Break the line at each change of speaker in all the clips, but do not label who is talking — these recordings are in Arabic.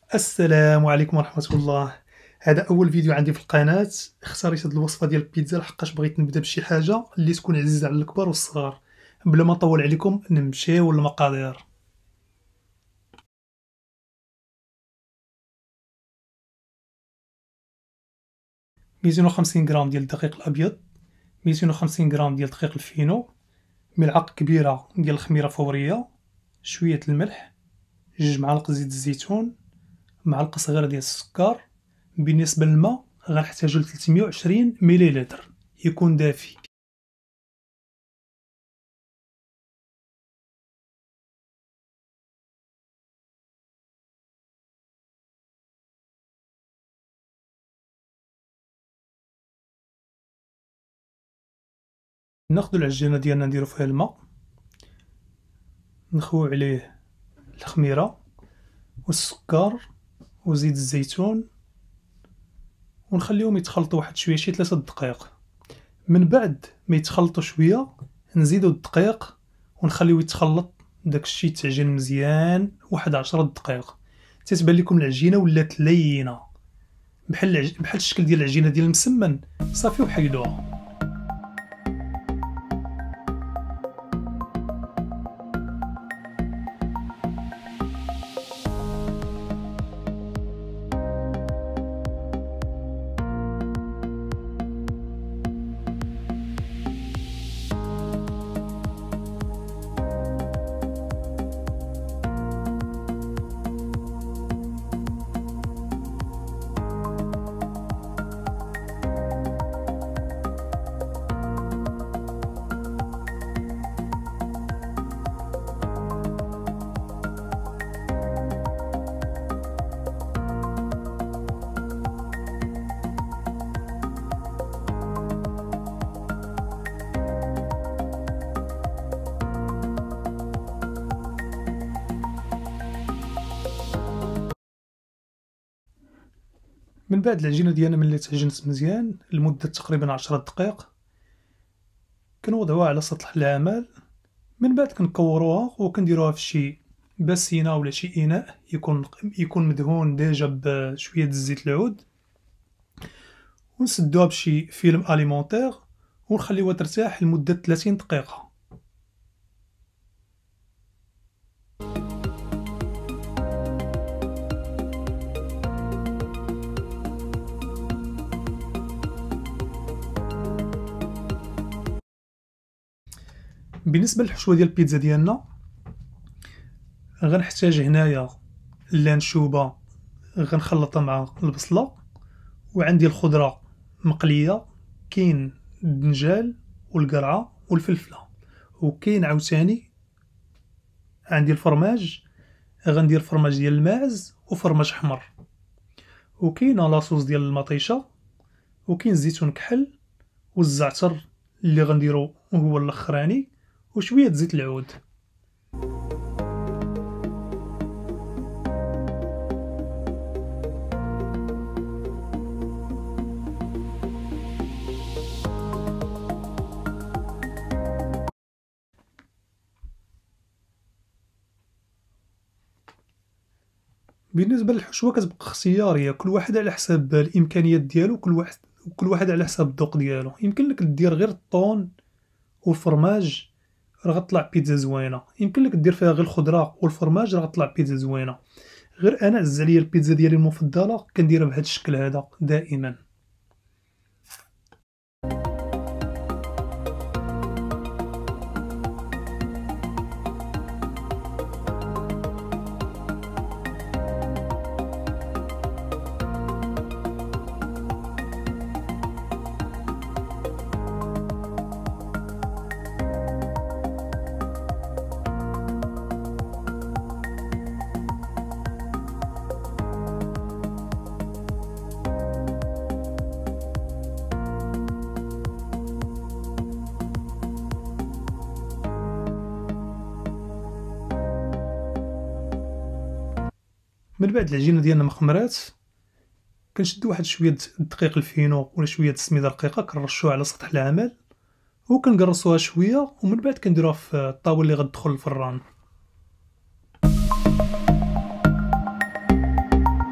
السلام عليكم ورحمة الله. هذا أول فيديو عندي في القناة. اختاريت هاد الوصفة ديال البيتزا لحقاش بغيت نبدا بشي حاجة اللي تكون عزيزة على الكبار والصغار. بلا ما نطول عليكم نمشيو للمقادير. 250 غرام ديال الدقيق الأبيض، 250 غرام ديال دقيق الفينو، ملعقة كبيرة ديال الخميرة فورية، شوية الملح، 2 معالق زيت الزيتون، معلقة صغيرة ديال السكر. بالنسبة للماء غنحتاجو ل 320 مليلتر يكون دافي. ناخدو العجينة ديالنا نديرو فيها الماء، نخويو عليه الخميرة والسكر وزيت الزيتون ونخليهم يتخلطوا واحد شويه شي 3 دقائق. من بعد ما يتخلطوا شويه نزيدو الدقيق ونخليوه يتخلط داكشي يتعجن مزيان واحد 10 دقائق. تتبان لكم العجينه ولات لينه بحال الشكل ديال العجينه ديال المسمن، صافي وحيدوها. من بعد العجينه ديالنا ملي تعجنت مزيان لمده تقريبا 10 دقائق كنوضعوها على سطح العمل. من بعد كنكوروها وكنديروها في شي باسينه ولا شي اناء يكون مدهون ديجا بشويه الزيت العود، ونسدوها بشي فيلم اليمونتير ونخليوها ترتاح لمده 30 دقيقه. بالنسبه للحشوه ديال البيتزا ديالنا غنحتاج هنايا اللانشوبه غنخلطها مع البصله، وعندي الخضره مقليه، كاين الدنجال والقرعه والفلفله، وكاين عاوتاني عندي الفرماج، غندير فرماج ديال الماعز وفرماج حمر، وكاينه لاصوص ديال المطيشه، وكاين الزيتون كحل والزعتر اللي غنديرو هو الاخراني، وشويه زيت العود. بالنسبه للحشوه كتبقى اختياريه، كل واحد على حساب الامكانيات ديالو، كل واحد على حساب الذوق ديالو. يمكن لك دير غير الطون والفرماج راه غطلع بيتزا زوينه، يمكن لك دير فيها غير الخضره والفرماج راه غطلع بيتزا زوينه. غير انا عز عليا البيتزا ديالي المفضله كنديرها بهذا الشكل هذا دائما. من بعد العجينه ديالنا ما خمرات كنشدو واحد شويه الدقيق الفينو ولا شويه السميده رقيقه كنرشوها على سطح العمل وكنقرصوها شويه، ومن بعد كنديروها في الطاوله اللي غتدخل الفران.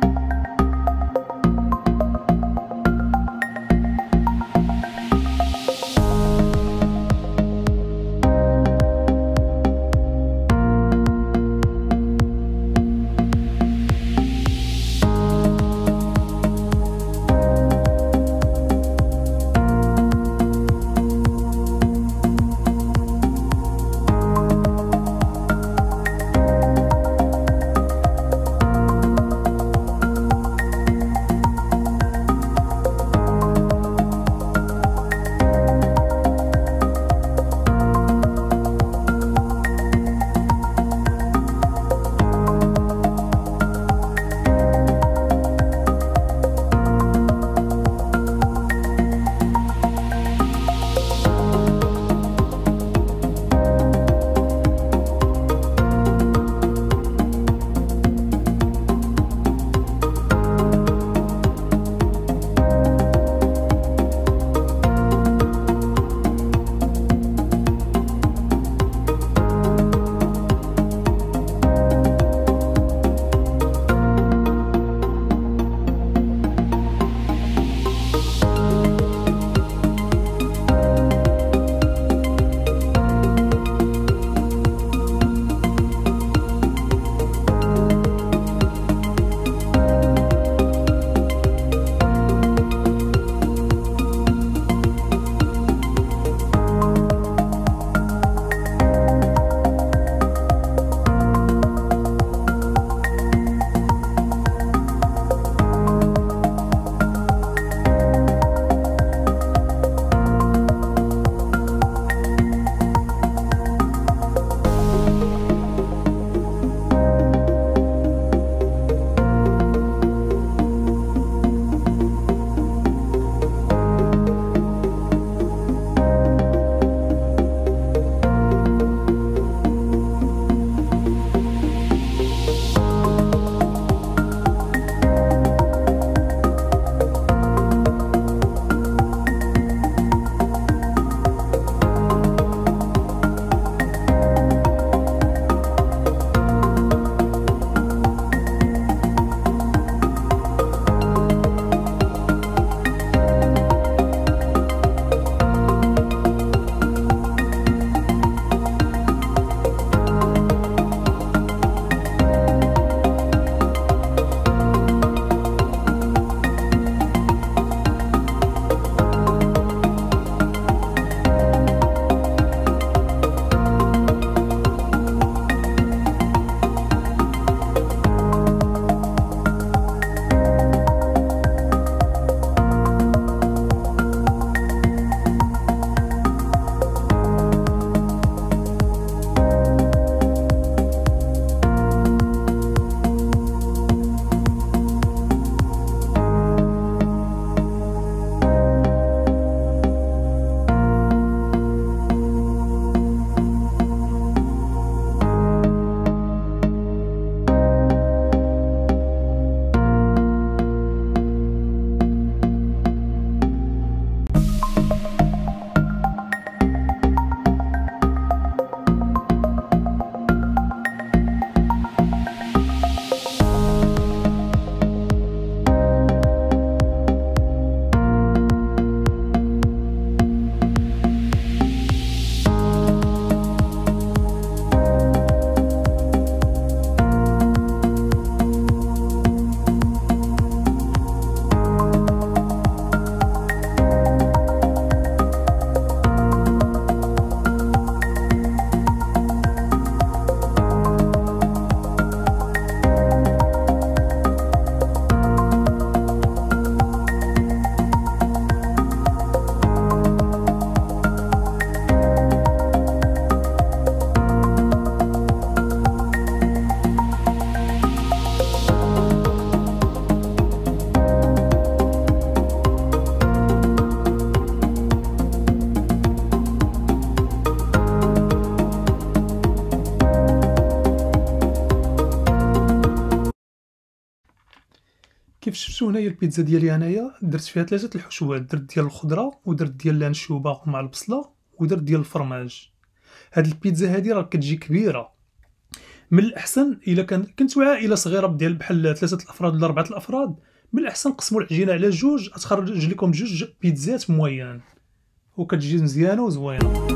كيف شفتوا هنايا البيتزا ديالي انايا درت فيها 3 الحشوات، درت ديال الخضره ودرت ديال الانشوبه مع البصله ودرت ديال الفرماج. هاد البيتزا هادي راه كتجي كبيره. من الاحسن الا كنتو عائله صغيره ديال بحال 3 الافراد ولا 4 الافراد، من الاحسن قسموا العجينه على جوج، تخرج لكم جوج بيتزات مويان وكتجي مزيانه وزوينه.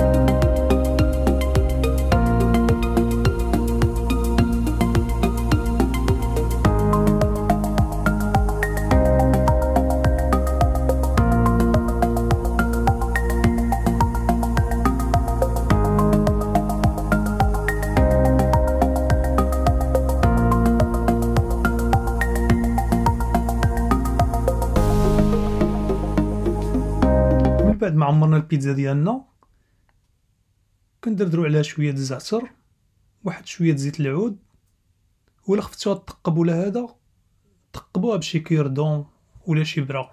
من بعد ما عمرنا البيتزا ديالنا كندردرو عليها شويه د الزعتر، واحد شويه د زيت العود، ولا خفتوها تثقب ولا هذا ثقبوها بشي كيردون ولا شي برا.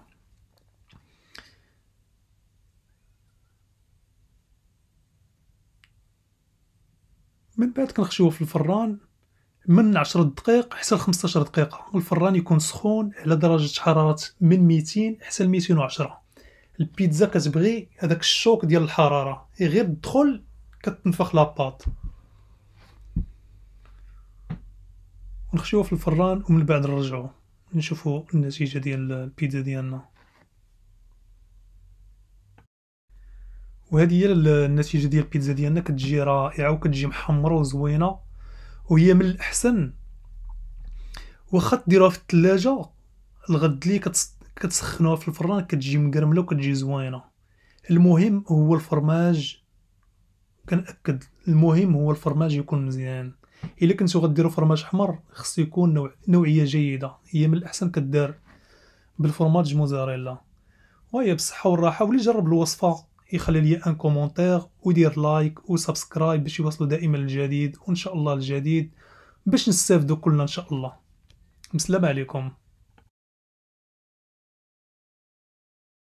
من بعد كنخشيوها في الفران من 10 دقائق حتى ل 15 دقيقة، والفران يكون سخون على درجة حرارة من 200 حتى ل 210. البيتزا كتبغي هذاك الشوك ديال الحرارة، غير تدخل كتنفخ لاباط. ونخشيوها في الفران ومن بعد نرجعو نشوفو النتيجة ديال البيتزا ديالنا. وهذه هي النتيجة ديال البيتزا ديالنا، كتجي رائعة وكتجي محمرة وزوينة. وهي من الأحسن واخا ديروها في الثلاجة الغد لي كتسخنوها في الفران كتجي مقرملة وكتجي زوينة. المهم هو الفرماج، كنأكد المهم هو الفرماج يكون مزيان. الا كنتو غديروا فرماج حمر خصو يكون نوعية جيدة، هي من الأحسن كدار بالفرماج موزاريلا. وهي بالصحة والراحة، واللي جرب الوصفة يخلي لي ان كومونتير ويدير لايك وسبسكرايب باش يوصلوا دائما الجديد، وان شاء الله الجديد باش نستافدوا كلنا ان شاء الله. السلام عليكم.